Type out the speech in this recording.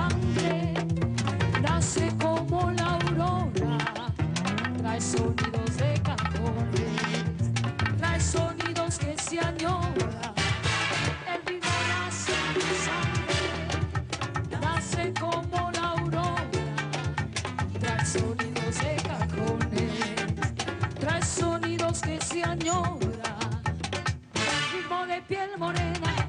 sangre, nace como la aurora, trae sonidos de cajones, trae sonidos que se añoran. El ritmo nace en mi sangre, nace como la aurora, trae sonidos de cajones, trae sonidos que se añoran. El ritmo de piel morena